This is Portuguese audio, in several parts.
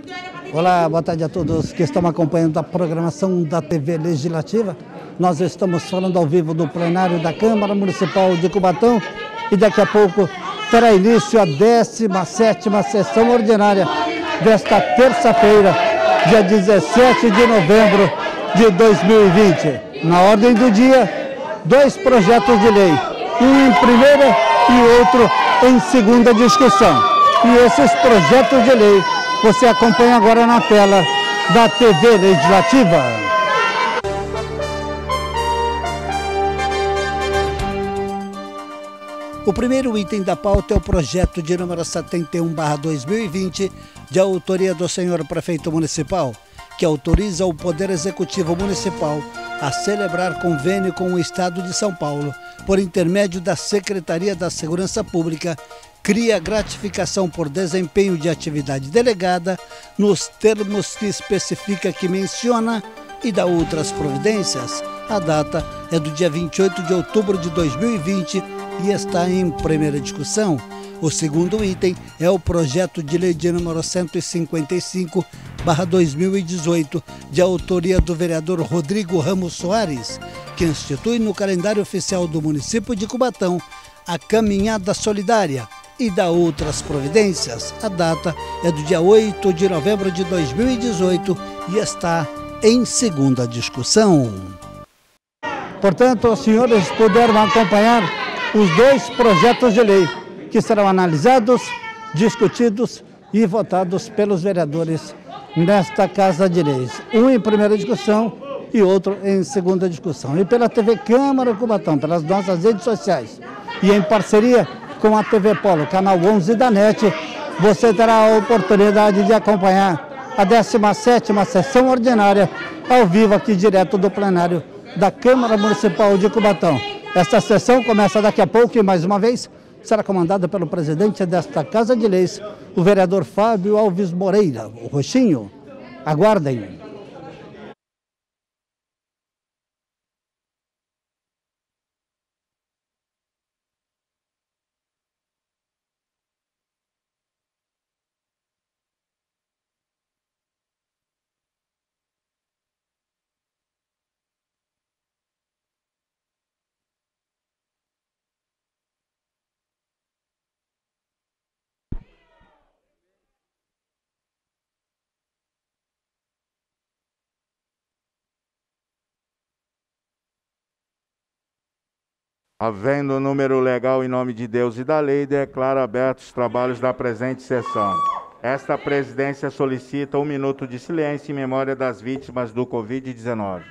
Olá, boa tarde a todos que estão acompanhando a programação da TV Legislativa. Nós estamos falando ao vivo do plenário da Câmara Municipal de Cubatão e daqui a pouco terá início a 17ª sessão ordinária desta terça-feira, dia 17 de novembro de 2020. Na ordem do dia, 2 projetos de lei, um em primeira e outro em segunda discussão. E esses projetos de lei você acompanha agora na tela da TV Legislativa. O primeiro item da pauta é o projeto de número 71/2020, de autoria do senhor prefeito municipal, que autoriza o Poder Executivo Municipal a celebrar convênio com o Estado de São Paulo, por intermédio da Secretaria da Segurança Pública, cria gratificação por desempenho de atividade delegada, nos termos que especifica que menciona, e dá outras providências. A data é do dia 28 de outubro de 2020 e está em primeira discussão. O segundo item é o projeto de lei de número 155/2018, de autoria do vereador Rodrigo Ramos Soares, que institui no calendário oficial do município de Cubatão a Caminhada Solidária e dá outras providências. A data é do dia 8 de novembro de 2018 e está em segunda discussão. Portanto, os senhores puderam acompanhar os 2 projetos de lei que serão analisados, discutidos e votados pelos vereadores nesta Casa de Leis. Um em primeira discussão e outro em segunda discussão. E pela TV Câmara Cubatão, pelas nossas redes sociais e em parceria com a TV Polo, canal 11 da NET, você terá a oportunidade de acompanhar a 17ª sessão ordinária ao vivo aqui direto do plenário da Câmara Municipal de Cubatão. Esta sessão começa daqui a pouco e, mais uma vez, será comandada pelo presidente desta Casa de Leis, o vereador Fábio Alves Moreira, o Roxinho. Aguardem. Havendo o número legal em nome de Deus e da lei, declaro abertos os trabalhos da presente sessão. Esta presidência solicita 1 minuto de silêncio em memória das vítimas do Covid-19.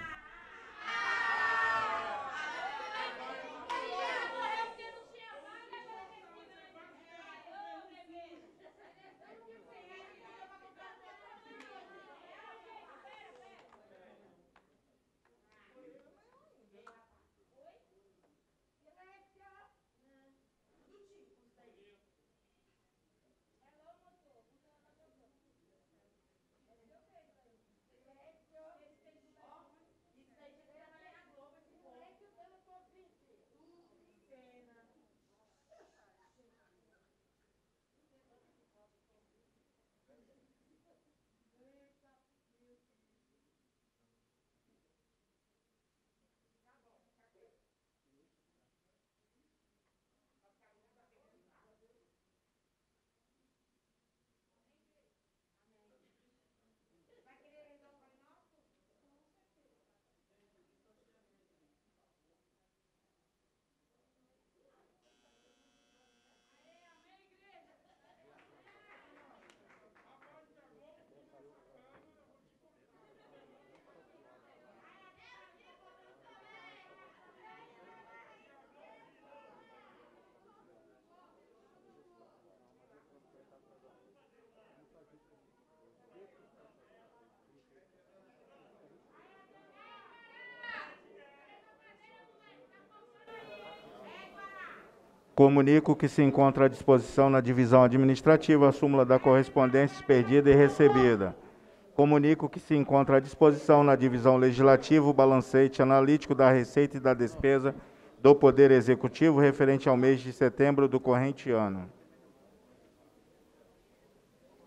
Comunico que se encontra à disposição na divisão administrativa a súmula da correspondência expedida e recebida. Comunico que se encontra à disposição na divisão legislativa o balancete analítico da receita e da despesa do Poder Executivo referente ao mês de setembro do corrente ano.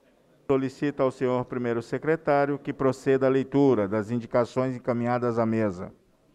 Solicita ao senhor primeiro secretário que proceda à leitura das indicações encaminhadas à mesa.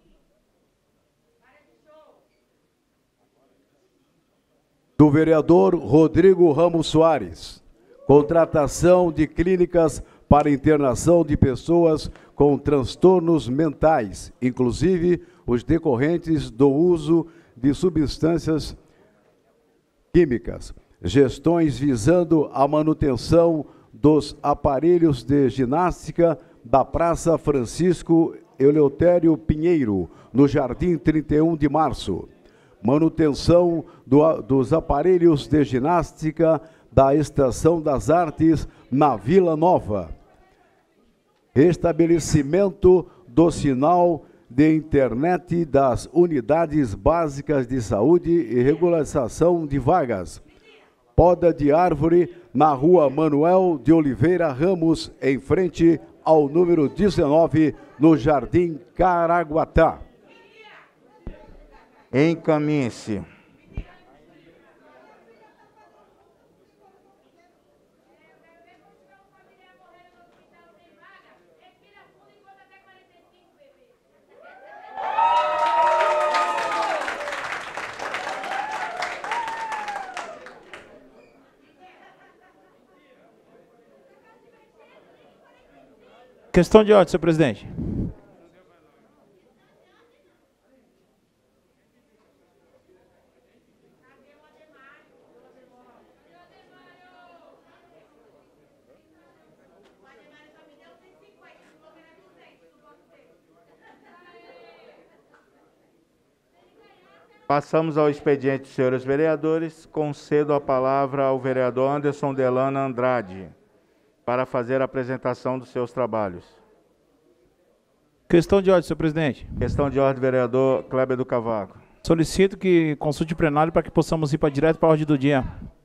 Do vereador Rodrigo Ramos Soares, contratação de clínicas para internação de pessoas com transtornos mentais, inclusive os decorrentes do uso de substâncias químicas, gestões visando a manutenção dos aparelhos de ginástica da Praça Francisco Eleutério Pinheiro, no Jardim 31 de Março. Manutenção dos aparelhos de ginástica da Estação das Artes na Vila Nova. Restabelecimento do sinal de internet das unidades básicas de saúde e regularização de vagas. Poda de árvore na Rua Manuel de Oliveira Ramos, em frente ao número 19, no Jardim Caraguatá. Encaminhe-se. Questão de ordem, senhor presidente. Passamos ao expediente, senhores vereadores. Concedo a palavra ao vereador Anderson Delano Andrade para fazer a apresentação dos seus trabalhos. Questão de ordem, senhor presidente. Questão de ordem, vereador Kleber do Cavaco. Solicito que consulte o plenário para que possamos ir direto para a ordem do dia.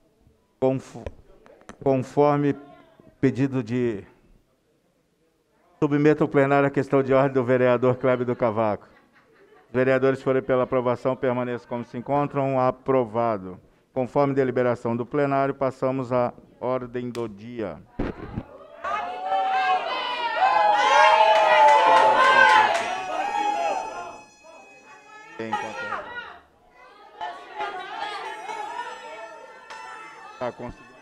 Conforme pedido de... Submeto ao plenário a questão de ordem do vereador Kleber do Cavaco. Os vereadores forem pela aprovação, permaneçam como se encontram. Aprovado. Conforme deliberação do plenário, passamos à ordem do dia. Tá conseguindo.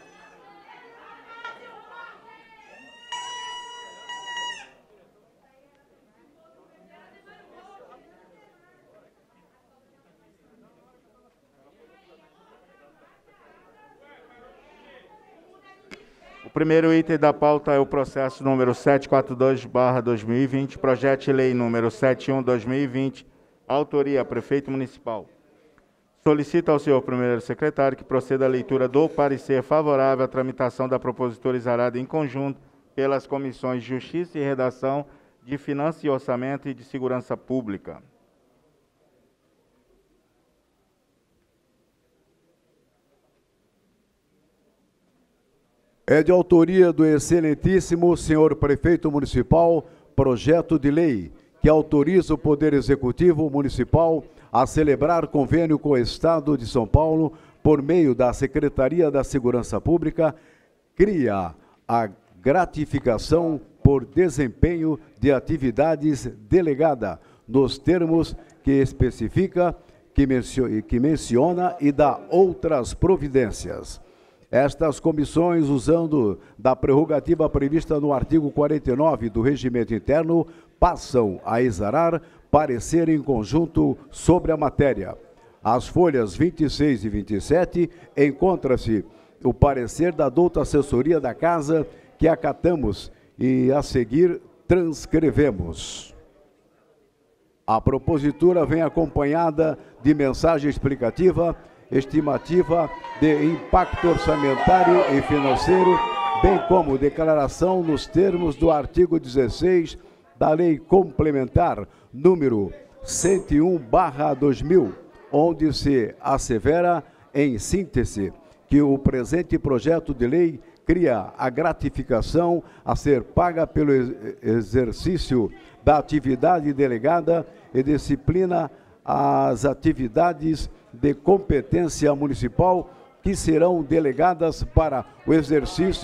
O primeiro item da pauta é o processo número 742/2020, projeto de lei número 71/2020, autoria prefeito municipal. Solicito ao senhor primeiro secretário que proceda à leitura do parecer favorável à tramitação da propositura exarada em conjunto pelas comissões de Justiça e Redação, de Finanças e Orçamento e de Segurança Pública. É de autoria do excelentíssimo senhor prefeito municipal, projeto de lei que autoriza o Poder Executivo Municipal a celebrar convênio com o Estado de São Paulo por meio da Secretaria da Segurança Pública, cria a gratificação por desempenho de atividades delegada, nos termos que especifica, que menciona e dá outras providências. Estas comissões, usando da prerrogativa prevista no artigo 49 do Regimento Interno, passam a exarar parecer em conjunto sobre a matéria. As folhas 26 e 27 encontra-se o parecer da douta assessoria da Casa, que acatamos e a seguir transcrevemos. A propositura vem acompanhada de mensagem explicativa, estimativa de impacto orçamentário e financeiro, bem como declaração nos termos do artigo 16 da Lei Complementar número 101/2000, onde se assevera, em síntese, que o presente projeto de lei cria a gratificação a ser paga pelo exercício da atividade delegada e disciplina as atividades de competência municipal que serão delegadas para o exercício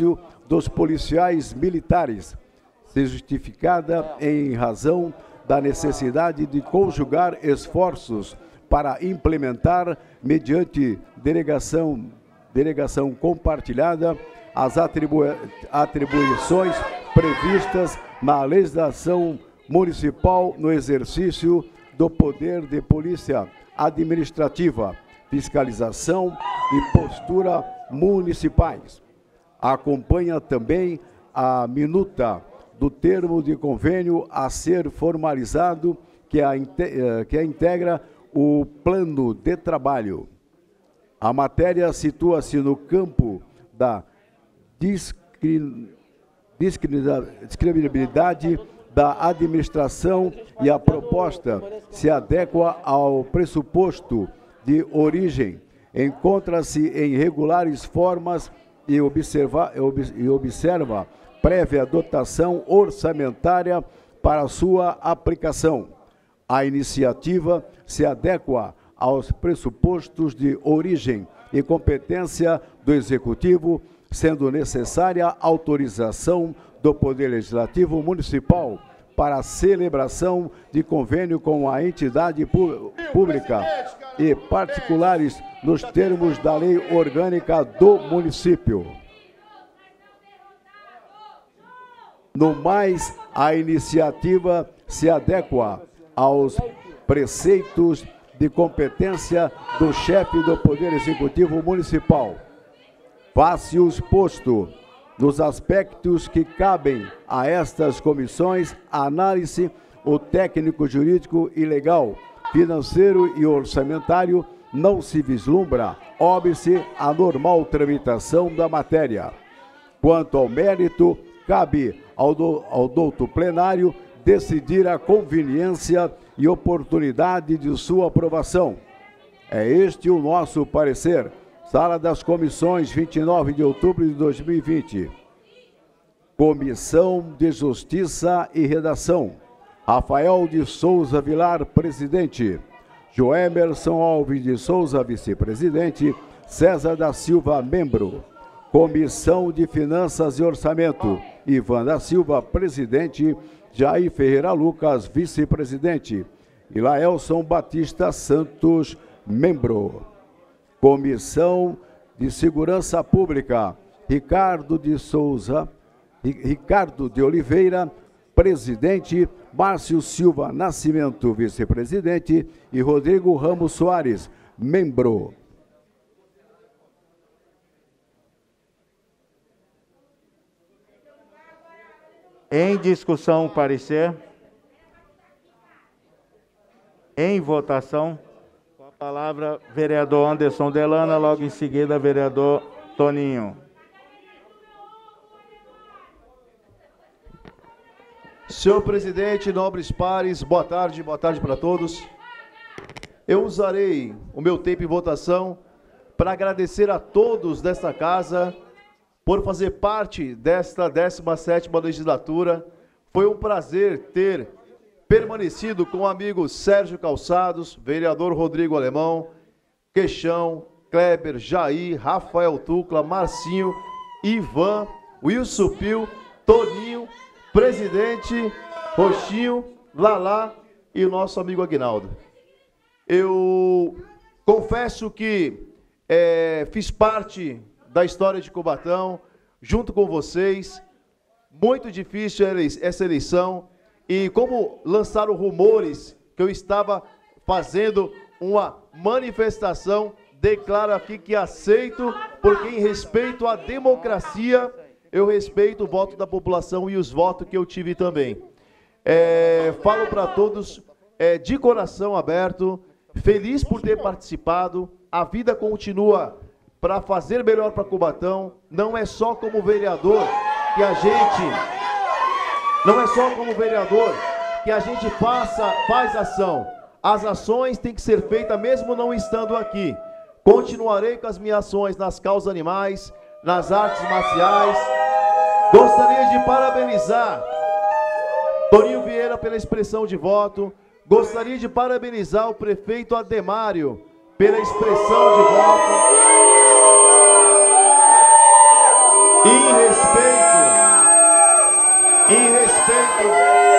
dos policiais militares, se justificada em razão da necessidade de conjugar esforços para implementar, mediante delegação compartilhada, as atribuições previstas na legislação municipal no exercício do poder de polícia administrativa, fiscalização e postura municipais. Acompanha também a minuta do termo de convênio a ser formalizado, que integra o plano de trabalho. A matéria situa-se no campo da discriminabilidade da administração e a proposta se adequa ao pressuposto de origem, encontra-se em regulares formas e observa prévia dotação orçamentária para sua aplicação. A iniciativa se adequa aos pressupostos de origem e competência do Executivo, sendo necessária autorização do Poder Legislativo Municipal para a celebração de convênio com a entidade pública e particulares nos termos da Lei Orgânica do Município. No mais, a iniciativa se adequa aos preceitos de competência do chefe do Poder Executivo Municipal. Face o exposto, nos aspectos que cabem a estas comissões, análise o técnico jurídico e legal, financeiro e orçamentário, não se vislumbra óbice a normal tramitação da matéria. Quanto ao mérito, cabe ao douto plenário decidir a conveniência e oportunidade de sua aprovação. É este o nosso parecer. Sala das Comissões, 29 de outubro de 2020. Comissão de Justiça e Redação. Rafael de Souza Vilar, presidente. Joemerson Alves de Souza, vice-presidente. César da Silva, membro. Comissão de Finanças e Orçamento. Ivan da Silva, presidente. Jair Ferreira Lucas, vice-presidente. E Laelson Batista Santos, membro. Comissão de Segurança Pública, Ricardo de Oliveira, presidente, Márcio Silva Nascimento, vice-presidente, e Rodrigo Ramos Soares, membro. Em discussão, parecer. Em votação. Com a palavra, vereador Anderson Delana, logo em seguida, vereador Toninho. Senhor presidente, nobres pares, boa tarde para todos. Eu usarei o meu tempo em votação para agradecer a todos desta casa por fazer parte desta 17ª legislatura. Foi um prazer ter permanecido com o amigo Sérgio Calçados, vereador Rodrigo Alemão, Queixão, Kleber, Jair, Rafael Tucla, Marcinho, Ivan, Wilson Pio, Toninho, presidente, Roxinho, Lalá e o nosso amigo Aguinaldo. Eu confesso que fiz parte da história de Cubatão, junto com vocês. Muito difícil essa eleição. E como lançaram rumores que eu estava fazendo uma manifestação, declaro aqui que aceito, porque em respeito à democracia, eu respeito o voto da população e os votos que eu tive também. Falo para todos de coração aberto, feliz por ter participado. A vida continua para fazer melhor para Cubatão. Não é só como vereador que a gente... Não é só como vereador que a gente faz ação. As ações têm que ser feitas mesmo não estando aqui. Continuarei com as minhas ações nas causas animais, nas artes marciais. Gostaria de parabenizar Toninho Vieira pela expressão de voto. Gostaria de parabenizar o prefeito Ademário pela expressão de voto. Em respeito.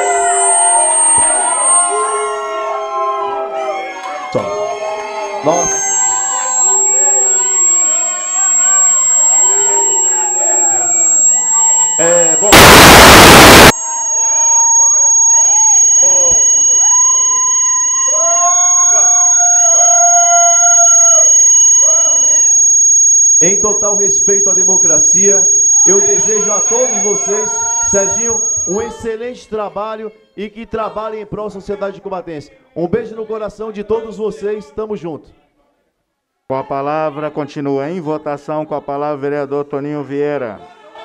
Só. Nós. Bom. Em total respeito à democracia, eu desejo a todos vocês, Serginho, um excelente trabalho e que trabalhem em prol da sociedade cubatense. Um beijo no coração de todos vocês, tamo junto. Com a palavra, continua em votação, com a palavra o vereador Toninho Vieira.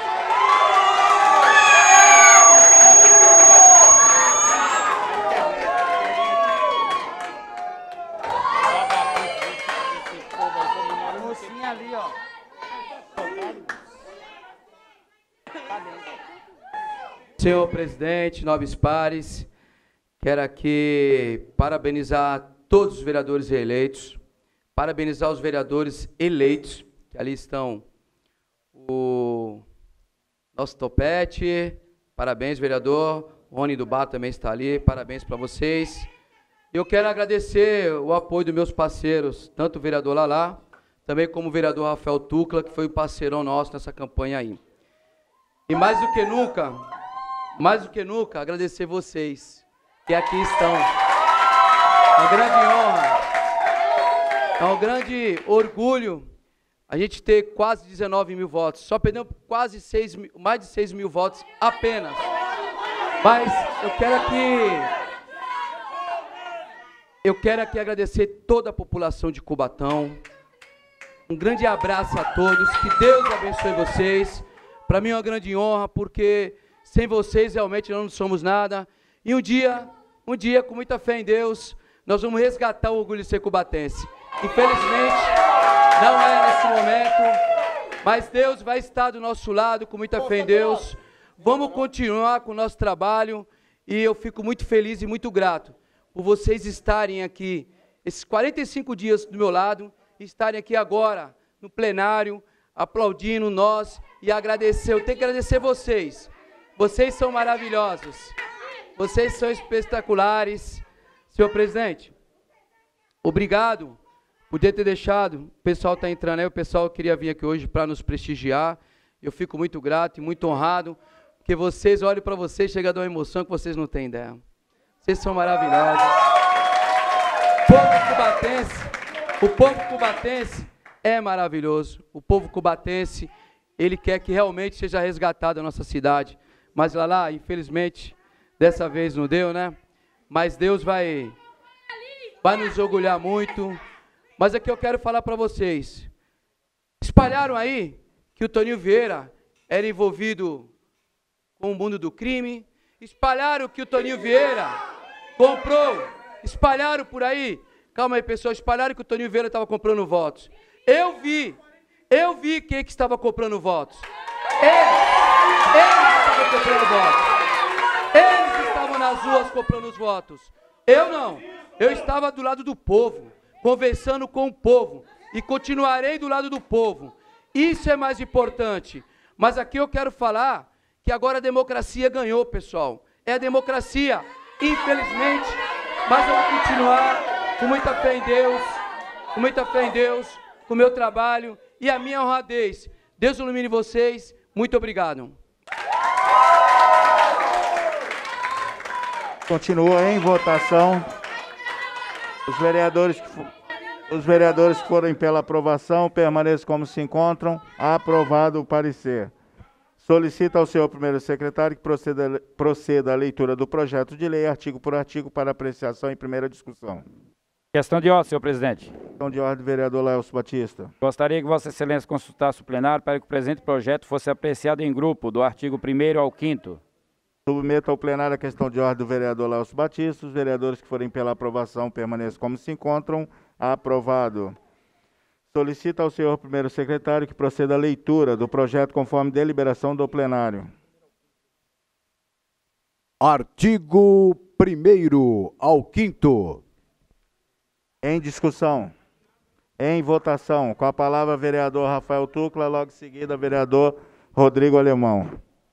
Senhor presidente, nobres pares, quero aqui parabenizar todos os vereadores reeleitos, parabenizar os vereadores eleitos, que ali estão o nosso Topete, parabéns vereador, o Rony do Bar também está ali, parabéns para vocês. Eu quero agradecer o apoio dos meus parceiros, tanto o vereador Lalá, também como o vereador Rafael Tucla, que foi um parceirão nosso nessa campanha aí. E mais do que nunca, agradecer vocês, que aqui estão. Uma grande honra, é um grande orgulho a gente ter quase 19 mil votos. Só perdemos quase mais de 6 mil votos apenas. Mas eu quero aqui agradecer toda a população de Cubatão. Um grande abraço a todos, que Deus abençoe vocês. Para mim é uma grande honra, porque sem vocês realmente nós não somos nada. E um dia, com muita fé em Deus, nós vamos resgatar o orgulho de ser cubatense. Infelizmente, não é nesse momento, mas Deus vai estar do nosso lado, com muita fé em Deus. Vamos continuar com o nosso trabalho e eu fico muito feliz e muito grato por vocês estarem aqui, esses 45 dias do meu lado, e estarem aqui agora, no plenário, aplaudindo nós e agradecer. Eu tenho que agradecer vocês. Vocês são maravilhosos. Vocês são espetaculares. Senhor presidente, obrigado por ter deixado. O pessoal está entrando aí, o pessoal queria vir aqui hoje para nos prestigiar. Eu fico muito grato e muito honrado, porque vocês, olhem para vocês, chega a dar uma emoção que vocês não têm ideia. Vocês são maravilhosos. O povo cubatense é maravilhoso. O povo cubatense, ele quer que realmente seja resgatada a nossa cidade. Mas lá, infelizmente, dessa vez não deu, né? Mas Deus vai nos orgulhar muito. Mas aqui eu quero falar para vocês. Espalharam aí que o Toninho Vieira era envolvido com o mundo do crime. Espalharam que o Toninho Vieira comprou. Espalharam por aí. Calma aí, pessoal. Espalharam que o Toninho Vieira estava comprando votos. Eu vi quem que estava comprando votos. Eles estavam comprando votos. Eles estavam nas ruas comprando os votos. Eu não. Eu estava do lado do povo, conversando com o povo. E continuarei do lado do povo. Isso é mais importante. Mas aqui eu quero falar que agora a democracia ganhou, pessoal. É a democracia, infelizmente. Mas eu vou continuar com muita fé em Deus, com o meu trabalho e a minha honradez. Deus ilumine vocês. Muito obrigado. Continua em votação. Os vereadores que forem pela aprovação permaneçam como se encontram. Aprovado o parecer. Solicita ao senhor primeiro secretário que proceda à leitura do projeto de lei, artigo por artigo, para apreciação em primeira discussão. Questão de ordem, senhor presidente. Questão de ordem, vereador Laelso Batista. Gostaria que Vossa Excelência consultasse o plenário para que o presente projeto fosse apreciado em grupo, do artigo 1º ao 5º. Submeto ao plenário a questão de ordem do vereador Laelso Batista. Os vereadores que forem pela aprovação permaneçam como se encontram. Aprovado. Solicita ao senhor primeiro secretário que proceda à leitura do projeto conforme deliberação do plenário. Artigo 1º ao 5º. Em discussão. Em votação. Com a palavra, vereador Rafael Tucla, logo em seguida, vereador Rodrigo Alemão.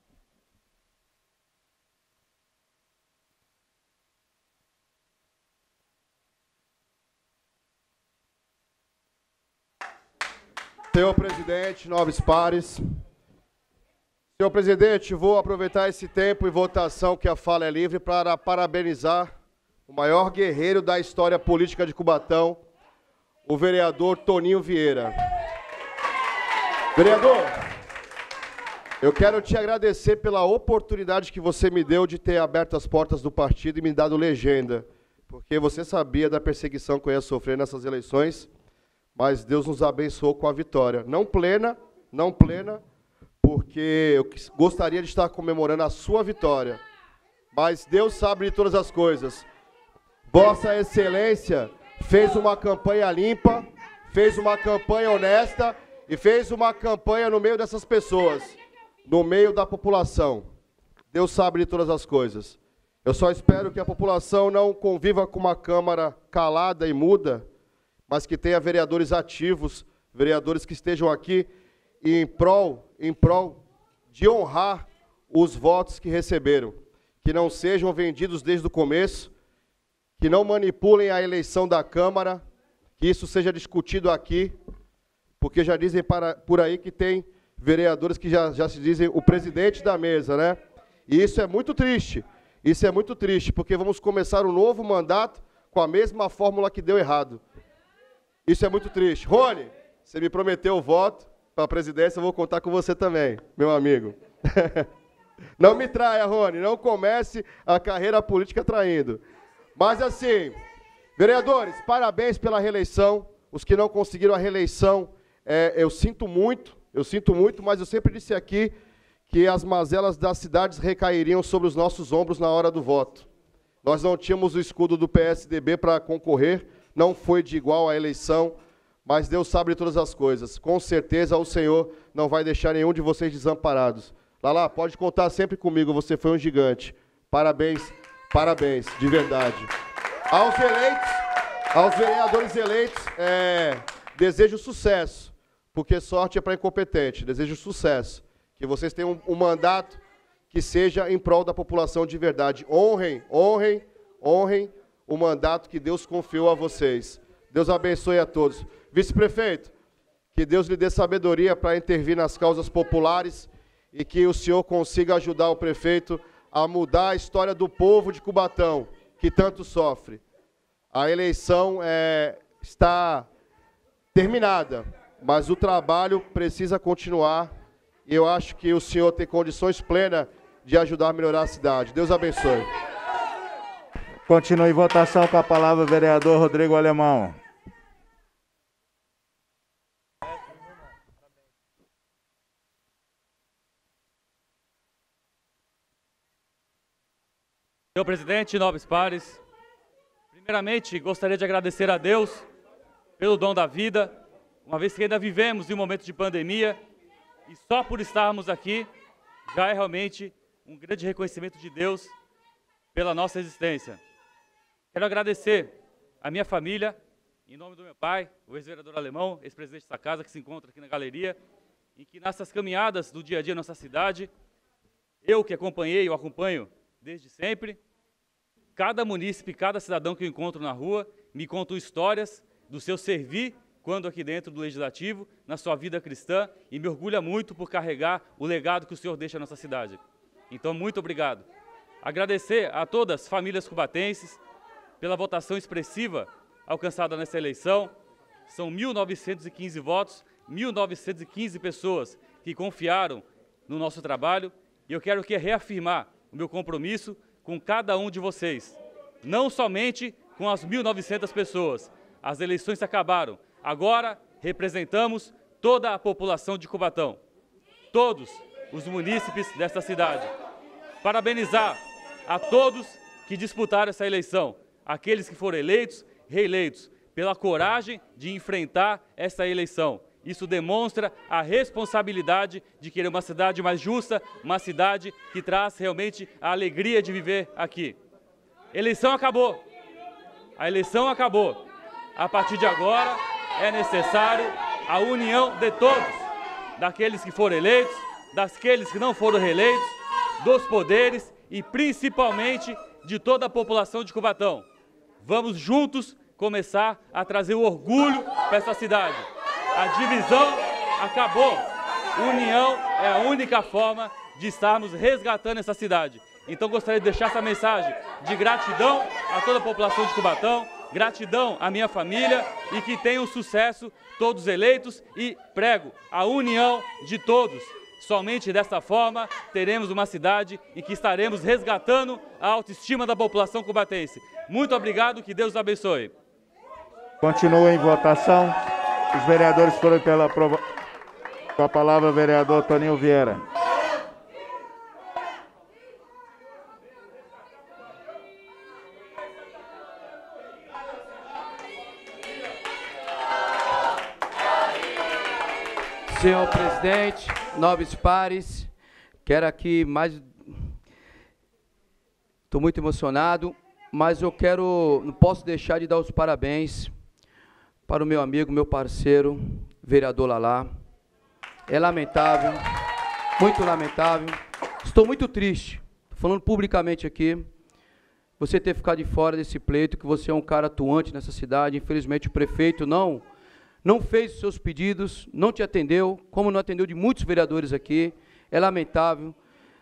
Senhor presidente, nobres pares. Senhor presidente, vou aproveitar esse tempo e votação que a fala é livre para parabenizar o maior guerreiro da história política de Cubatão, o vereador Toninho Vieira. Vereador, eu quero te agradecer pela oportunidade que você me deu de ter aberto as portas do partido e me dado legenda, porque você sabia da perseguição que eu ia sofrer nessas eleições, mas Deus nos abençoou com a vitória. Não plena, porque eu gostaria de estar comemorando a sua vitória, mas Deus sabe de todas as coisas. Vossa Excelência fez uma campanha limpa, fez uma campanha honesta e fez uma campanha no meio dessas pessoas, no meio da população. Deus sabe de todas as coisas. Eu só espero que a população não conviva com uma Câmara calada e muda, mas que tenha vereadores ativos, vereadores que estejam aqui em prol de honrar os votos que receberam, que não sejam vendidos desde o começo, que não manipulem a eleição da Câmara, que isso seja discutido aqui, porque já dizem por aí que tem vereadores que já se dizem o presidente da mesa, né? E isso é muito triste, porque vamos começar um novo mandato com a mesma fórmula que deu errado. Isso é muito triste. Rony, você me prometeu o voto para a presidência, eu vou contar com você também, meu amigo. Não me traia, Rony, não comece a carreira política traindo. Mas assim, vereadores, parabéns pela reeleição. Os que não conseguiram a reeleição, eu sinto muito, mas eu sempre disse aqui que as mazelas das cidades recairiam sobre os nossos ombros na hora do voto. Nós não tínhamos o escudo do PSDB para concorrer, não foi de igual a eleição, mas Deus sabe de todas as coisas. Com certeza o Senhor não vai deixar nenhum de vocês desamparados. Lala, pode contar sempre comigo, você foi um gigante. Parabéns, parabéns, de verdade. Aos eleitos, aos vereadores eleitos, desejo sucesso, porque sorte é para incompetente, desejo sucesso. Que vocês tenham um mandato que seja em prol da população de verdade. Honrem o mandato que Deus confiou a vocês. Deus abençoe a todos. Vice-prefeito, que Deus lhe dê sabedoria para intervir nas causas populares e que o senhor consiga ajudar o prefeito a mudar a história do povo de Cubatão, que tanto sofre. A eleição está terminada, mas o trabalho precisa continuar e eu acho que o senhor tem condições plenas de ajudar a melhorar a cidade. Deus abençoe. Continue em votação com a palavra o vereador Rodrigo Alemão. Senhor presidente, nobres pares, primeiramente gostaria de agradecer a Deus pelo dom da vida, uma vez que ainda vivemos em um momento de pandemia e só por estarmos aqui já é realmente um grande reconhecimento de Deus pela nossa existência. Quero agradecer a minha família, em nome do meu pai, o ex-vereador Alemão, ex-presidente dessa casa, que se encontra aqui na galeria, em que nessas caminhadas do dia a dia na nossa cidade, eu que acompanhei, eu acompanho desde sempre, cada munícipe, cada cidadão que eu encontro na rua, me contam histórias do seu servir quando aqui dentro do Legislativo, na sua vida cristã, e me orgulha muito por carregar o legado que o senhor deixa à nossa cidade. Então, muito obrigado. Agradecer a todas as famílias cubatenses pela votação expressiva alcançada nessa eleição. São 1.915 votos, 1.915 pessoas que confiaram no nosso trabalho, e eu quero aqui reafirmar o meu compromisso com cada um de vocês, não somente com as 1.900 pessoas. As eleições acabaram. Agora representamos toda a população de Cubatão, todos os munícipes desta cidade. Parabenizar a todos que disputaram essa eleição, aqueles que foram eleitos, reeleitos, pela coragem de enfrentar essa eleição. Isso demonstra a responsabilidade de querer uma cidade mais justa, uma cidade que traz realmente a alegria de viver aqui. Eleição acabou. A eleição acabou. A partir de agora é necessário a união de todos, daqueles que foram eleitos, daqueles que não foram reeleitos, dos poderes e principalmente de toda a população de Cubatão. Vamos juntos começar a trazer o orgulho para essa cidade. A divisão acabou. União é a única forma de estarmos resgatando essa cidade. Então gostaria de deixar essa mensagem de gratidão a toda a população de Cubatão, gratidão à minha família e que tenham sucesso todos eleitos e prego a união de todos. Somente desta forma teremos uma cidade em que estaremos resgatando a autoestima da população cubatense. Muito obrigado, que Deus abençoe. Continua em votação. Os vereadores foram pela aprovação. Com a palavra, o vereador Toninho Vieira. Senhor presidente, nobres pares, quero aqui mais... Estou muito emocionado, mas eu não posso deixar de dar os parabéns para o meu amigo, meu parceiro, vereador Lalá. É lamentável, muito lamentável. Estou muito triste, falando publicamente aqui, você ter ficado de fora desse pleito, que você é um cara atuante nessa cidade. Infelizmente o prefeito não fez os seus pedidos, não te atendeu, como não atendeu de muitos vereadores aqui. É lamentável.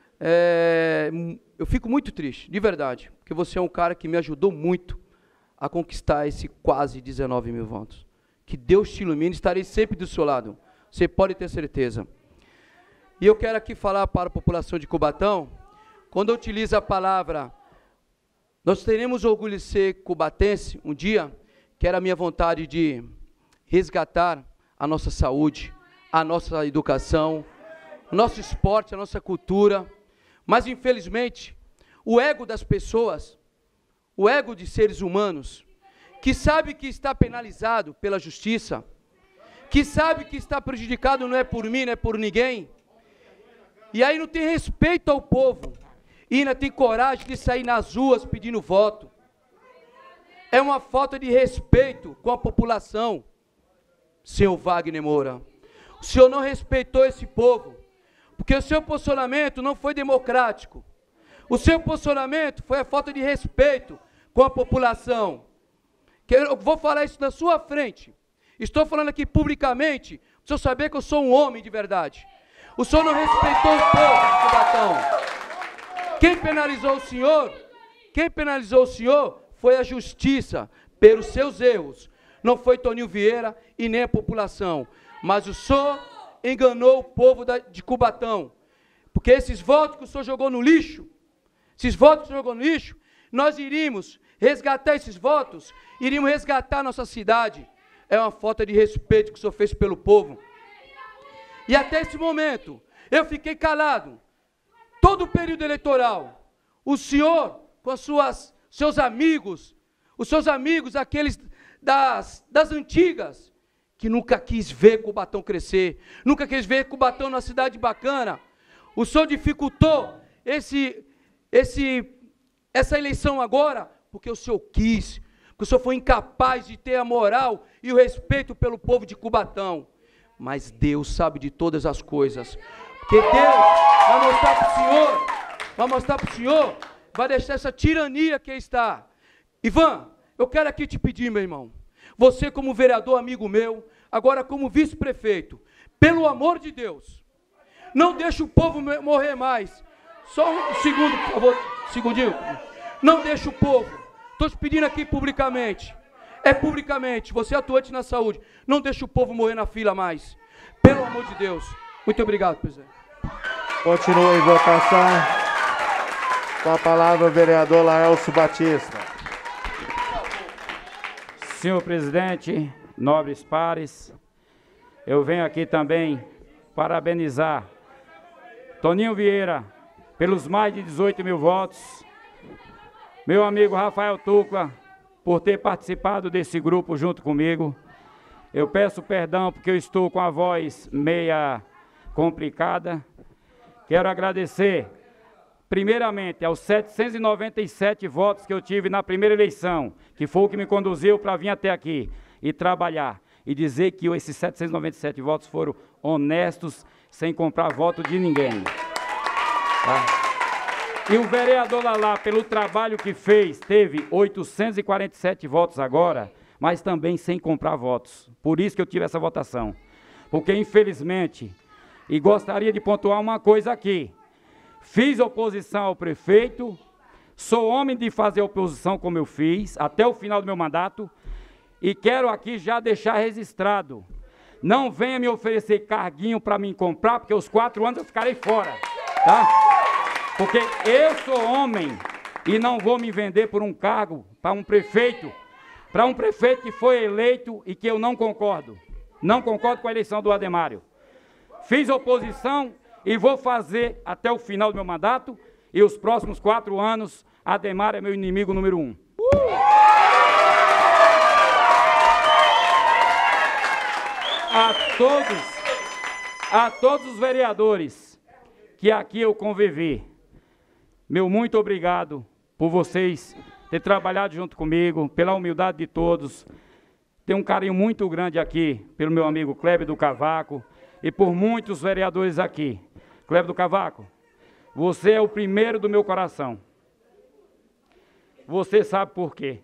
Eu fico muito triste, de verdade, porque você é um cara que me ajudou muito a conquistar esse quase 19 mil votos. Que Deus te ilumine, estarei sempre do seu lado. Você pode ter certeza. E eu quero aqui falar para a população de Cubatão, quando eu utilizo a palavra, nós teremos orgulho de ser cubatense um dia, que era a minha vontade de resgatar a nossa saúde, a nossa educação, o nosso esporte, a nossa cultura. Mas, infelizmente, o ego das pessoas, o ego de seres humanos, que sabe que está penalizado pela justiça, que sabe que está prejudicado, não é por mim, não é por ninguém, e aí não tem respeito ao povo, e ainda tem coragem de sair nas ruas pedindo voto. É uma falta de respeito com a população. Senhor Wagner Moura, o senhor não respeitou esse povo, porque o seu posicionamento não foi democrático. O seu posicionamento foi a falta de respeito com a população. Eu vou falar isso na sua frente. Estou falando aqui publicamente, para o senhor saber que eu sou um homem de verdade. O senhor não respeitou o povo de Cubatão. Quem penalizou o senhor foi a justiça, pelos seus erros. Não foi Toninho Vieira e nem a população. Mas o senhor enganou o povo de Cubatão. Porque esses votos que o senhor jogou no lixo, nós iríamos resgatar esses votos, iríamos resgatar a nossa cidade. É uma falta de respeito que o senhor fez pelo povo. E até esse momento, eu fiquei calado. Todo o período eleitoral, o senhor, com seus amigos, aqueles das antigas, que nunca quis ver Cubatão crescer, nunca quis ver Cubatão numa cidade bacana. O senhor dificultou essa eleição agora, porque o senhor quis, porque o senhor foi incapaz de ter a moral e o respeito pelo povo de Cubatão. Mas Deus sabe de todas as coisas, porque Deus vai mostrar para o senhor, vai deixar essa tirania que está. Ivan, eu quero aqui te pedir, meu irmão, você como vereador amigo meu, agora como vice-prefeito, pelo amor de Deus, não deixe o povo morrer mais. Só um segundo, por favor, segundinho. Não deixe o povo. Estou te pedindo aqui publicamente. Publicamente, você é atuante na saúde. Não deixe o povo morrer na fila mais. Pelo amor de Deus. Muito obrigado, presidente. Continua em votação. Com a palavra o vereador Laelcio Batista. Senhor presidente, nobres pares, eu venho aqui também parabenizar Toninho Vieira pelos mais de 18 mil votos, meu amigo Rafael Tucla por ter participado desse grupo junto comigo. Eu peço perdão porque eu estou com a voz meia complicada. Quero agradecer primeiramente aos 797 votos que eu tive na primeira eleição, que foi o que me conduziu para vir até aqui e trabalhar. E dizer que esses 797 votos foram honestos, sem comprar voto de ninguém. Tá? E o vereador Lalá, pelo trabalho que fez, teve 847 votos agora, mas também sem comprar votos. Por isso que eu tive essa votação. Porque, infelizmente, e gostaria de pontuar uma coisa aqui, fiz oposição ao prefeito, sou homem de fazer oposição como eu fiz, até o final do meu mandato, e quero aqui já deixar registrado, não venha me oferecer carguinho para mim comprar, porque os 4 anos eu ficarei fora, tá? Porque eu sou homem e não vou me vender por um cargo para um prefeito que foi eleito e que eu não concordo. Não concordo com a eleição do Ademário. Fiz oposição e vou fazer até o final do meu mandato, e os próximos 4 anos, Ademário é meu inimigo número 1. A todos os vereadores que aqui eu convivi, meu muito obrigado por vocês terem trabalhado junto comigo, pela humildade de todos. Tenho um carinho muito grande aqui pelo meu amigo Kleber do Cavaco e por muitos vereadores aqui. Kleber do Cavaco, você é o primeiro do meu coração. Você sabe por quê.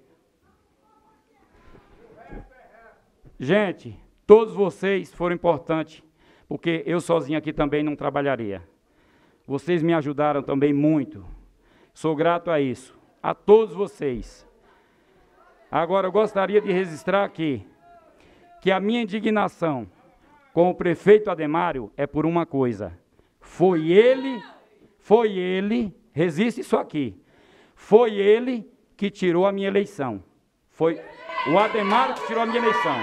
Gente, todos vocês foram importantes, porque eu sozinho aqui também não trabalharia. Vocês me ajudaram também muito. Sou grato a isso, a todos vocês. Agora, eu gostaria de registrar aqui que a minha indignação com o prefeito Ademário é por uma coisa. Foi ele, resiste isso aqui, foi ele que tirou a minha eleição. Foi o Ademário que tirou a minha eleição.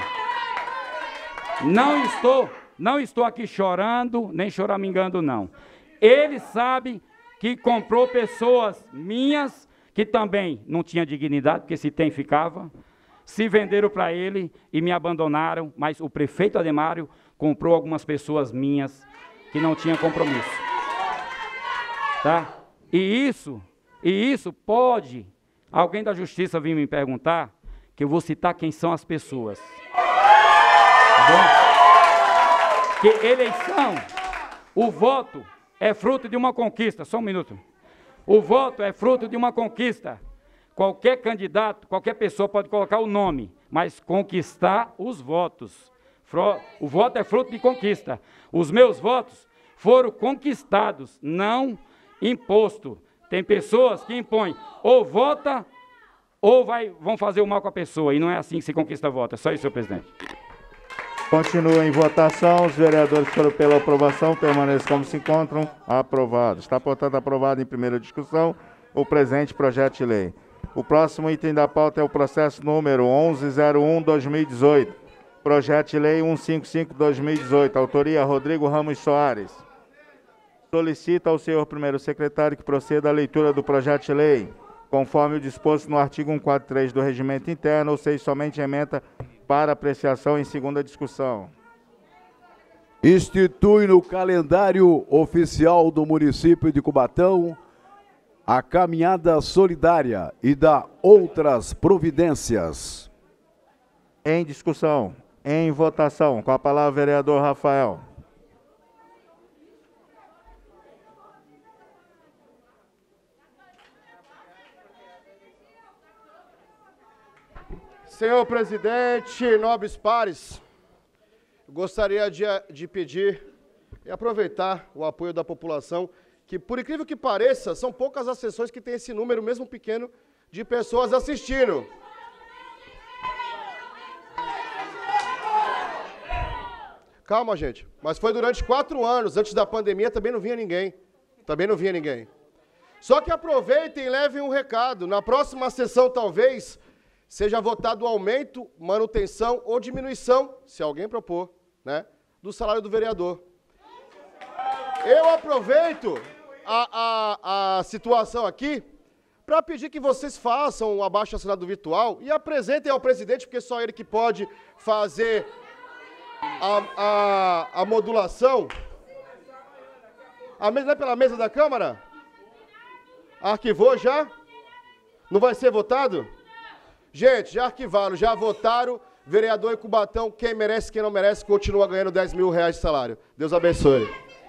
Não estou aqui chorando, nem choramingando, não. Ele sabe que comprou pessoas minhas, que também não tinham dignidade, porque se tem, ficava, se venderam para ele e me abandonaram, mas o prefeito Ademário comprou algumas pessoas minhas que não tinham compromisso. Tá? E isso pode, alguém da justiça vir me perguntar, que eu vou citar quem são as pessoas. Tá bom? Que eleição, o voto é fruto de uma conquista. Só um minuto. O voto é fruto de uma conquista. Qualquer candidato, qualquer pessoa pode colocar o nome, mas conquistar os votos. O voto é fruto de conquista. Os meus votos foram conquistados, não imposto. Tem pessoas que impõem ou vota ou vão fazer o mal com a pessoa, e não é assim que se conquista voto. É só isso, senhor presidente. Continua em votação. Os vereadores que foram pela aprovação permaneçam como se encontram. Aprovado. Está, portanto, aprovado em primeira discussão o presente projeto de lei. O próximo item da pauta é o processo número 1101/2018. Projeto de lei 155/2018. Autoria Rodrigo Ramos Soares. Solicita ao senhor primeiro secretário que proceda à leitura do projeto de lei, conforme o disposto no artigo 143 do Regimento Interno, ou seja, somente ementa para apreciação em segunda discussão. Institui no calendário oficial do município de Cubatão a caminhada solidária e dá outras providências. Em discussão, em votação, com a palavra o vereador Rafael. Senhor presidente, nobres pares, gostaria de pedir e aproveitar o apoio da população, que por incrível que pareça, são poucas as sessões que tem esse número, mesmo pequeno, de pessoas assistindo. Calma, gente, mas foi durante 4 anos, antes da pandemia, também não vinha ninguém. Só que aproveitem e levem um recado. Na próxima sessão, talvez, seja votado o aumento, manutenção ou diminuição, se alguém propor, né, do salário do vereador. Eu aproveito a situação aqui para pedir que vocês façam um abaixo-assinado virtual e apresentem ao presidente, porque só ele que pode fazer a modulação. Não é pela mesa da Câmara? Arquivou já? Não vai ser votado? Gente, já arquivaram, já votaram. Vereador em Cubatão, quem merece, quem não merece, continua ganhando R$10 mil de salário. Deus abençoe.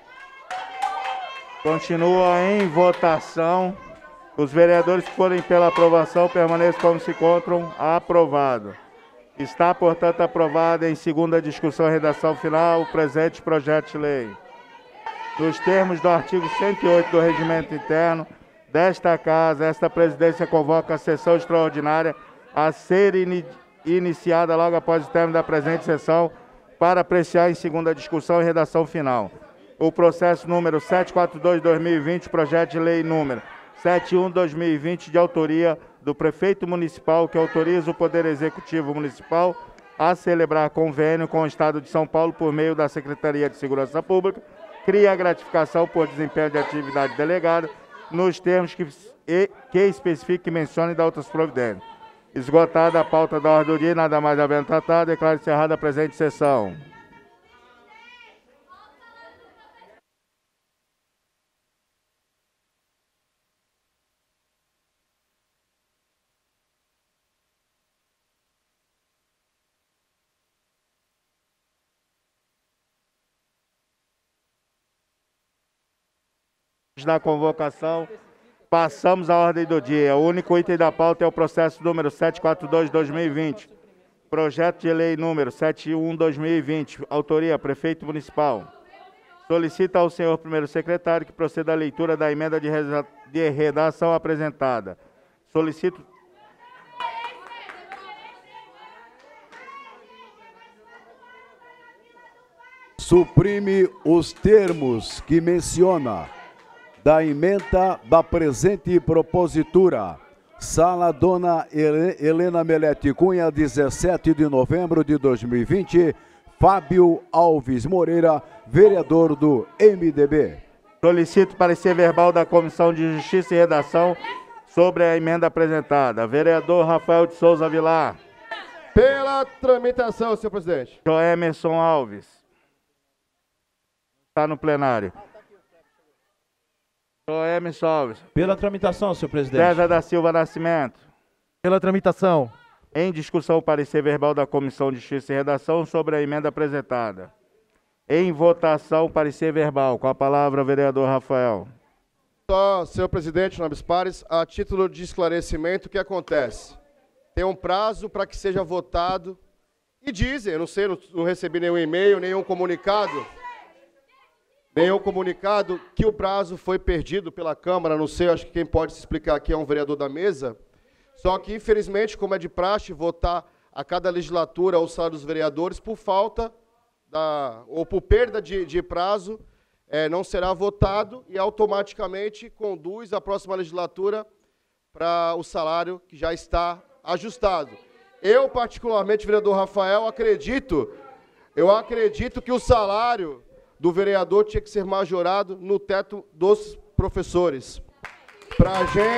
Continua em votação. Os vereadores que forem pela aprovação permaneçam como se encontram. Aprovado. Está, portanto, aprovado em segunda discussão e redação final o presente projeto de lei. Nos termos do artigo 108 do Regimento Interno desta Casa, esta presidência convoca a sessão extraordinária a ser iniciada logo após o término da presente sessão para apreciar em segunda discussão e redação final o processo número 742/2020, projeto de lei número 71/2020, de autoria do prefeito municipal, que autoriza o Poder Executivo Municipal a celebrar convênio com o Estado de São Paulo por meio da Secretaria de Segurança Pública, cria a gratificação por desempenho de atividade delegada, nos termos que especifique e mencione da outras providências. Esgotada a pauta da ordem do dia, nada mais havendo tratado, declaro encerrada a presente sessão. Da convocação, passamos à ordem do dia. O único item da pauta é o processo número 742/2020, projeto de lei número 71/2020, autoria prefeito municipal. Solicita ao senhor primeiro secretário que proceda à leitura da emenda de redação apresentada. Solicito. Suprime os termos que menciona da emenda da presente propositura. Sala Dona Helena Melete Cunha, 17 de novembro de 2020. Fábio Alves Moreira, vereador do MDB. Solicito parecer verbal da Comissão de Justiça e Redação sobre a emenda apresentada. Vereador Rafael de Souza Vilar. Pela tramitação, senhor presidente. Joemerson Alves. Está no plenário. Joemerson Alves. Pela tramitação, senhor presidente. César da Silva Nascimento. Pela tramitação. Em discussão, o parecer verbal da Comissão de Justiça e Redação sobre a emenda apresentada. Em votação, parecer verbal. Com a palavra, o vereador Rafael. Só, senhor presidente, nobres pares, a título de esclarecimento, o que acontece? Tem um prazo para que seja votado, e dizem, eu não sei, não recebi nenhum e-mail, nenhum comunicado, que o prazo foi perdido pela Câmara, não sei, acho que quem pode se explicar aqui é um vereador da mesa, só que, infelizmente, como é de praxe, votar a cada legislatura o salário dos vereadores, por falta, ou por perda de prazo, não será votado e automaticamente conduz a próxima legislatura para o salário que já está ajustado. Eu, particularmente, vereador Rafael, acredito que o salário do vereador tinha que ser majorado no teto dos professores. Para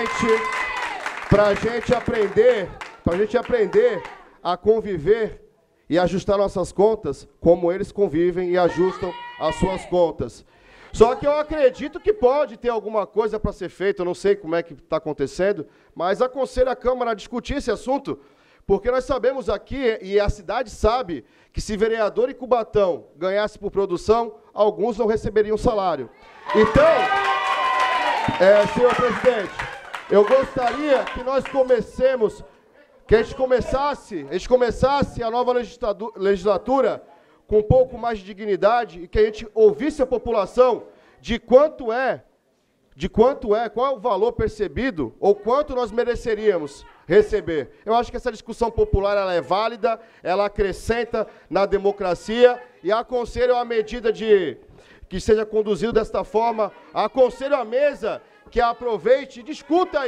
a gente aprender a conviver e ajustar nossas contas como eles convivem e ajustam as suas contas. Só que eu acredito que pode ter alguma coisa para ser feita, eu não sei como é que está acontecendo, mas aconselho a Câmara a discutir esse assunto, porque nós sabemos aqui, e a cidade sabe, que se vereador em Cubatão ganhasse por produção, alguns não receberiam salário. Então, senhor presidente, eu gostaria que nós a gente começasse a nova legislatura com um pouco mais de dignidade e que a gente ouvisse a população de quanto é, qual é o valor percebido ou quanto nós mereceríamos receber. Eu acho que essa discussão popular ela é válida, ela acrescenta na democracia e aconselho a medida que seja conduzido desta forma, aconselho a mesa que aproveite e discuta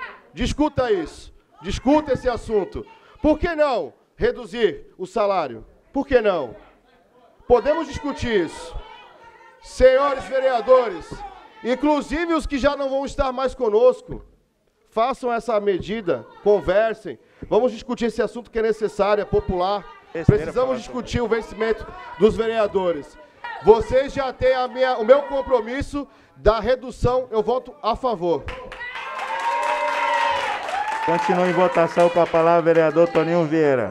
esse assunto. Por que não reduzir o salário? Por que não? Podemos discutir isso. Senhores vereadores, inclusive os que já não vão estar mais conosco, façam essa medida, conversem, vamos discutir esse assunto que é necessário, é popular, precisamos discutir o vencimento dos vereadores. Vocês já têm o meu compromisso da redução, eu voto a favor. Continua em votação com a palavra o vereador Toninho Vieira.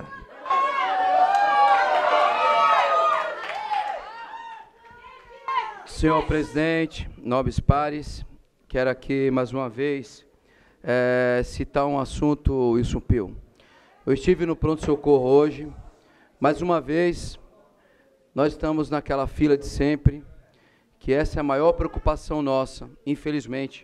Senhor presidente, nobres pares, quero aqui mais uma vez citar um assunto insumpil. Eu estive no pronto-socorro hoje, mais uma vez, nós estamos naquela fila de sempre, que essa é a maior preocupação nossa, infelizmente.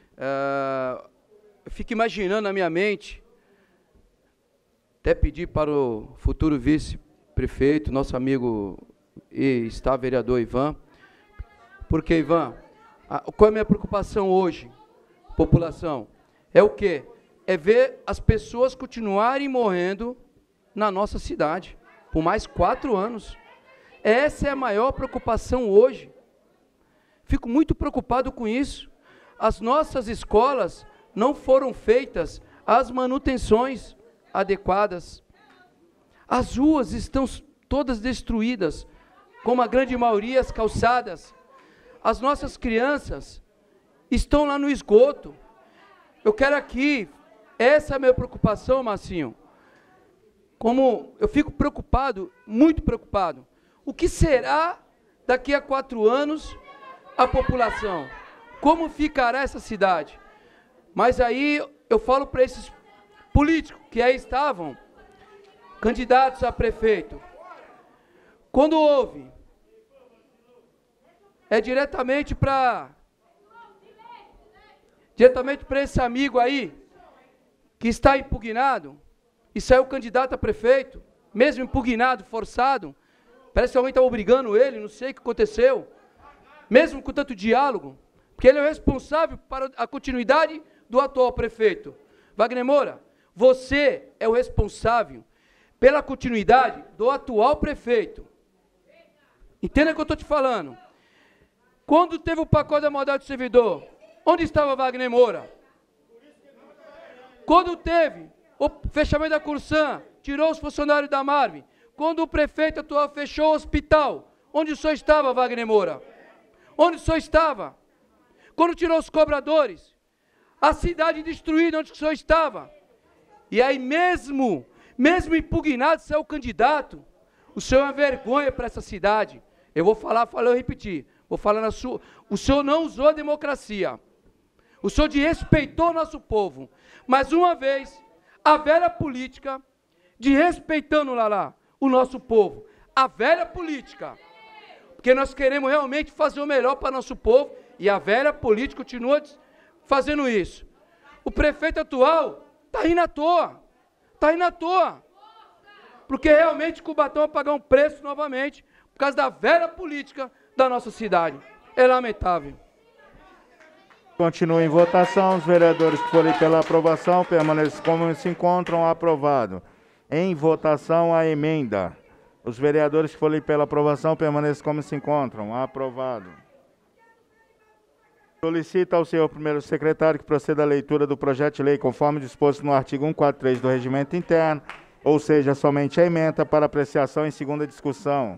Eu fico imaginando na minha mente, até pedir para o futuro vice-prefeito, nosso amigo e está vereador Ivan, porque, Ivan, qual é a minha preocupação hoje, população? É o quê? É ver as pessoas continuarem morrendo na nossa cidade, por mais 4 anos. Essa é a maior preocupação hoje. Fico muito preocupado com isso. As nossas escolas não foram feitas as manutenções adequadas. As ruas estão todas destruídas, como a grande maioria, as calçadas. As nossas crianças estão lá no esgoto. Eu quero aqui, essa é a minha preocupação, Marcinho. Como eu fico preocupado, muito preocupado. O que será daqui a 4 anos a população? Como ficará essa cidade? Mas aí eu falo para esses políticos que aí estavam, candidatos a prefeito. Quando houve, é diretamente para esse amigo aí, que está impugnado, e saiu candidato a prefeito, mesmo impugnado, forçado, parece que alguém estava obrigando ele, não sei o que aconteceu, mesmo com tanto diálogo, porque ele é o responsável para a continuidade do atual prefeito. Wagner Moura, você é o responsável pela continuidade do atual prefeito. Entenda o que eu estou te falando. Quando teve o pacote da maldade do servidor, onde estava Wagner Moura? Quando teve o fechamento da Cursan, tirou os funcionários da Marvin. Quando o prefeito atual fechou o hospital, onde o senhor estava, Wagner Moura? Onde o senhor estava? Quando tirou os cobradores, a cidade destruída, onde o senhor estava? E aí mesmo impugnado, saiu o candidato, o senhor é uma vergonha para essa cidade. Eu vou falar, eu repetir, vou falar na sua, o senhor não usou a democracia, o senhor desrespeitou o nosso povo, mas uma vez, a velha política, desrespeitando lá o nosso povo, a velha política, porque nós queremos realmente fazer o melhor para o nosso povo, e a velha política continua fazendo isso. O prefeito atual está indo à toa, porque realmente Cubatão vai pagar um preço novamente, por causa da velha política da nossa cidade. É lamentável. Continua em votação. Os vereadores que forem pela aprovação permaneçam como se encontram. Aprovado. Em votação a emenda. Os vereadores que forem pela aprovação permaneçam como se encontram. Aprovado. Solicita ao senhor primeiro secretário que proceda à leitura do projeto de lei conforme disposto no artigo 143 do Regimento Interno, ou seja, somente a emenda para apreciação em segunda discussão.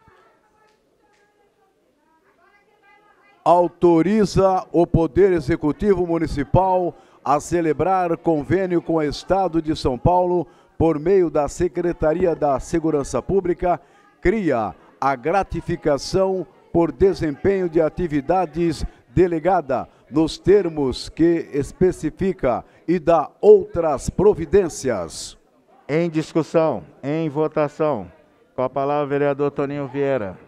Autoriza o Poder Executivo Municipal a celebrar convênio com o Estado de São Paulo por meio da Secretaria da Segurança Pública, cria a gratificação por desempenho de atividades delegada nos termos que especifica e dá outras providências. Em discussão, em votação. Com a palavra o vereador Toninho Vieira.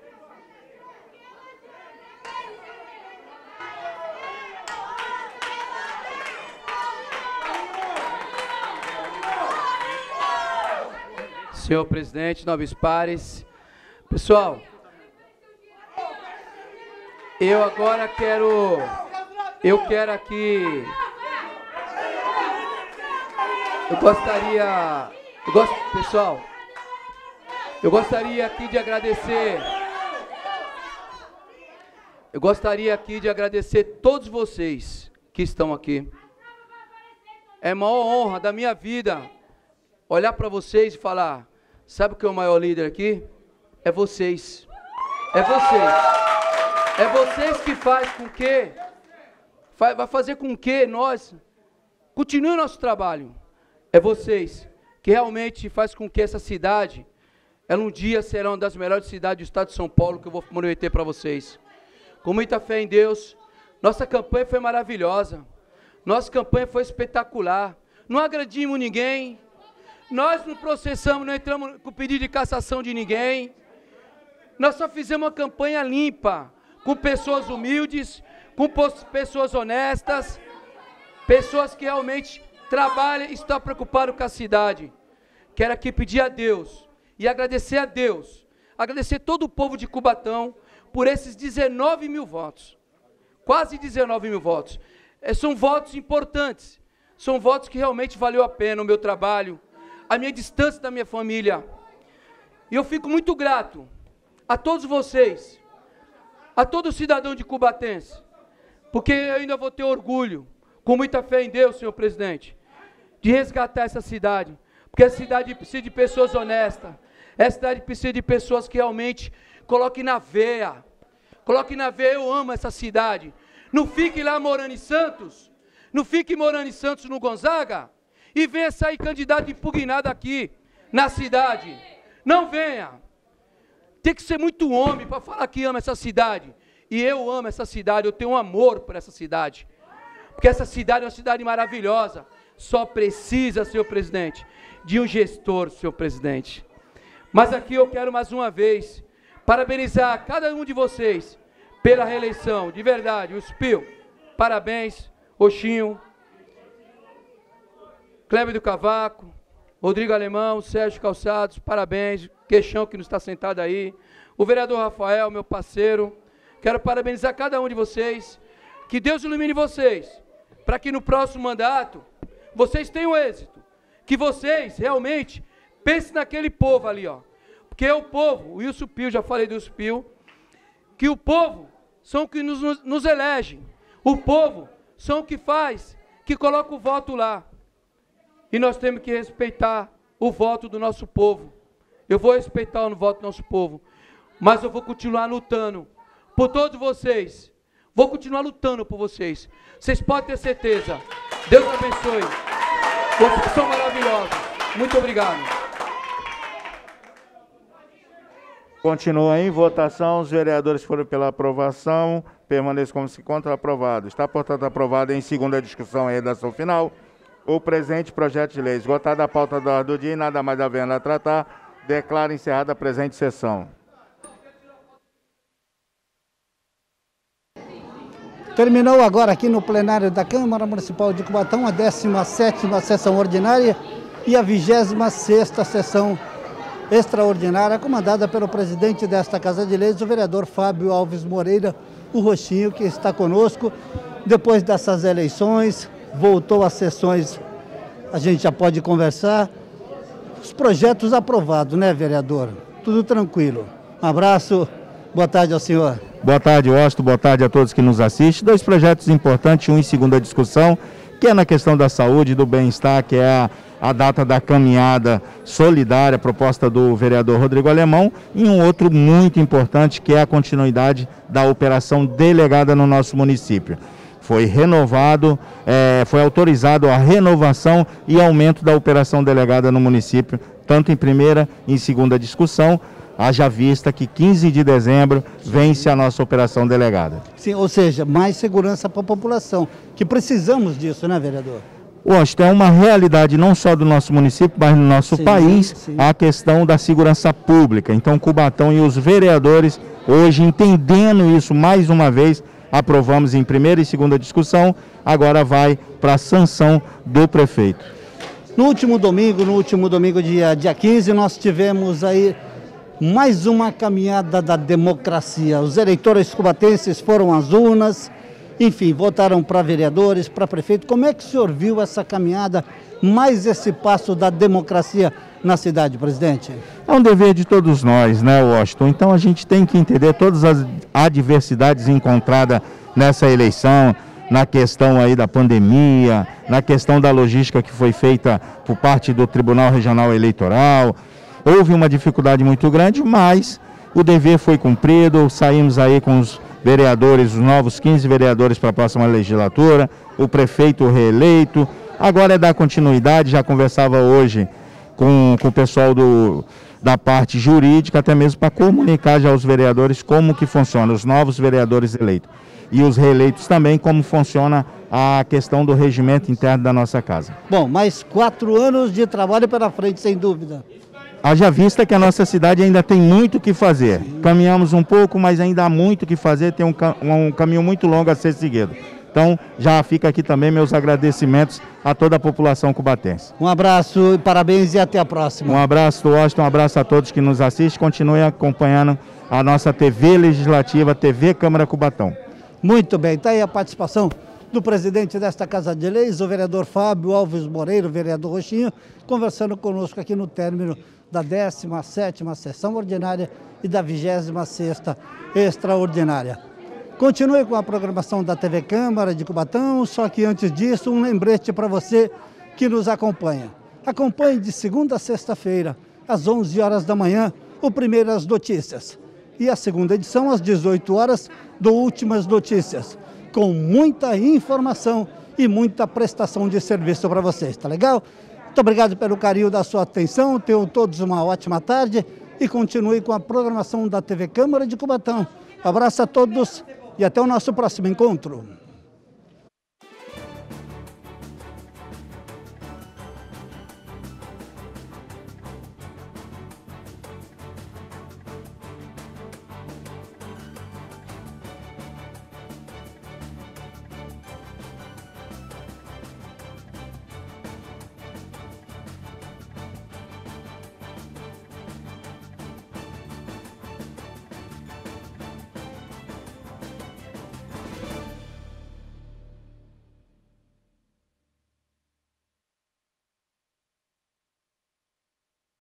Senhor presidente, nobres pares, pessoal, eu agora quero aqui, pessoal, eu gostaria aqui de agradecer todos vocês que estão aqui. É a maior honra da minha vida olhar para vocês e falar, sabe o que é o maior líder aqui? É vocês. É vocês. É vocês que vai fazer com que nós continue o nosso trabalho. É vocês que realmente faz com que essa cidade, ela um dia será uma das melhores cidades do estado de São Paulo, que eu vou prometer para vocês. com muita fé em Deus. Nossa campanha foi maravilhosa. Nossa campanha foi espetacular. Não agredimos ninguém. Nós não processamos, não entramos com pedido de cassação de ninguém. Nós só fizemos uma campanha limpa, com pessoas humildes, com pessoas honestas, pessoas que realmente trabalham e estão preocupadas com a cidade. Quero aqui pedir a Deus e agradecer a Deus, agradecer todo o povo de Cubatão por esses 19 mil votos. Quase 19 mil votos. São votos importantes, são votos que realmente valeu a pena o meu trabalho, a minha distância da minha família. E eu fico muito grato a todos vocês, a todo cidadão de Cubatense, porque eu ainda vou ter orgulho, com muita fé em Deus, senhor presidente, de resgatar essa cidade, porque a cidade precisa de pessoas honestas, essa cidade precisa de pessoas que realmente coloquem na veia, eu amo essa cidade. Não fique lá morando em Santos, não fique morando em Santos no Gonzaga, e venha sair candidato impugnado aqui, na cidade. Não venha. Tem que ser muito homem para falar que ama essa cidade. E eu amo essa cidade, eu tenho um amor por essa cidade. Porque essa cidade é uma cidade maravilhosa. Só precisa, senhor presidente, de um gestor, senhor presidente. Mas aqui eu quero mais uma vez parabenizar cada um de vocês pela reeleição, de verdade. O Spil, parabéns. Oxinho, Kleber do Cavaco, Rodrigo Alemão, Sérgio Calçados, parabéns. Queixão que não está sentado aí. O vereador Rafael, meu parceiro. Quero parabenizar cada um de vocês. Que Deus ilumine vocês, para que no próximo mandato vocês tenham êxito. Que vocês realmente pensem naquele povo ali, ó. Porque é o povo, o Wilson Pio, já falei do Wilson Pio, que o povo são que nos elegem. O povo são o que faz, que coloca o voto lá. E nós temos que respeitar o voto do nosso povo. Eu vou respeitar o voto do nosso povo, mas eu vou continuar lutando por todos vocês. Vou continuar lutando por vocês. Vocês podem ter certeza. Deus abençoe. Vocês são maravilhosos. Muito obrigado. Continua em votação. Os vereadores foram pela aprovação. Permaneçam como se encontra aprovado. Está, portanto, aprovado em segunda discussão e redação final o presente projeto de lei. Esgotada a pauta da ordem do dia e nada mais havendo a tratar, declaro encerrada a presente sessão. Terminou agora aqui no plenário da Câmara Municipal de Cubatão a 17ª sessão ordinária e a 26ª sessão extraordinária, comandada pelo presidente desta Casa de Leis, o vereador Fábio Alves Moreira, o Roxinho, que está conosco. Depois dessas eleições, voltou às sessões, a gente já pode conversar. Os projetos aprovados, né, vereador? Tudo tranquilo. Um abraço, boa tarde ao senhor. Boa tarde, Washington, boa tarde a todos que nos assistem. Dois projetos importantes, um em segunda discussão, que é na questão da saúde e do bem-estar, que é a data da caminhada solidária, proposta do vereador Rodrigo Alemão, e um outro muito importante, que é a continuidade da operação delegada no nosso município. Foi renovado, foi autorizado a renovação e aumento da operação delegada no município, tanto em primeira e em segunda discussão, haja vista que 15 de dezembro vence a nossa operação delegada. Sim, ou seja, mais segurança para a população, que precisamos disso, né, vereador? Washington, é uma realidade não só do nosso município, mas no nosso país, a questão da segurança pública. Então, Cubatão e os vereadores, hoje, entendendo isso mais uma vez, aprovamos em primeira e segunda discussão, agora vai para a sanção do prefeito. No último domingo, dia 15, nós tivemos aí mais uma caminhada da democracia. Os eleitores cubatenses foram às urnas, enfim, votaram para vereadores, para prefeito. Como é que o senhor viu essa caminhada, mais esse passo da democracia na cidade, presidente? É um dever de todos nós, né, Washington? Então a gente tem que entender todas as adversidades encontradas nessa eleição, na questão aí da pandemia, na questão da logística que foi feita por parte do Tribunal Regional Eleitoral. Houve uma dificuldade muito grande, mas o dever foi cumprido, saímos aí com os vereadores, os novos 15 vereadores para a próxima legislatura, o prefeito reeleito. Agora é dar continuidade, já conversava hoje com o pessoal da parte jurídica, até mesmo para comunicar já aos vereadores como que funciona, os novos vereadores eleitos. E os reeleitos também, como funciona a questão do regimento interno da nossa casa. Bom, mais 4 anos de trabalho pela frente, sem dúvida. Haja vista que a nossa cidade ainda tem muito o que fazer. Sim. Caminhamos um pouco, mas ainda há muito o que fazer, tem um caminho muito longo a ser seguido. Então, já fica aqui também meus agradecimentos a toda a população cubatense. Um abraço, parabéns e até a próxima. Um abraço, Washington, um abraço a todos que nos assistem. Continue acompanhando a nossa TV Legislativa, TV Câmara Cubatão. Muito bem, está aí a participação do presidente desta Casa de Leis, o vereador Fábio Alves Moreira, o vereador Roxinho, conversando conosco aqui no término da 17ª sessão ordinária e da 26ª extraordinária. Continue com a programação da TV Câmara de Cubatão, só que antes disso, um lembrete para você que nos acompanha. Acompanhe de segunda a sexta-feira, às 11 horas da manhã, o Primeiras Notícias. E a segunda edição, às 18 horas, do Últimas Notícias, com muita informação e muita prestação de serviço para vocês, tá legal? Muito obrigado pelo carinho da sua atenção, tenham todos uma ótima tarde e continue com a programação da TV Câmara de Cubatão. Um abraço a todos e até o nosso próximo encontro.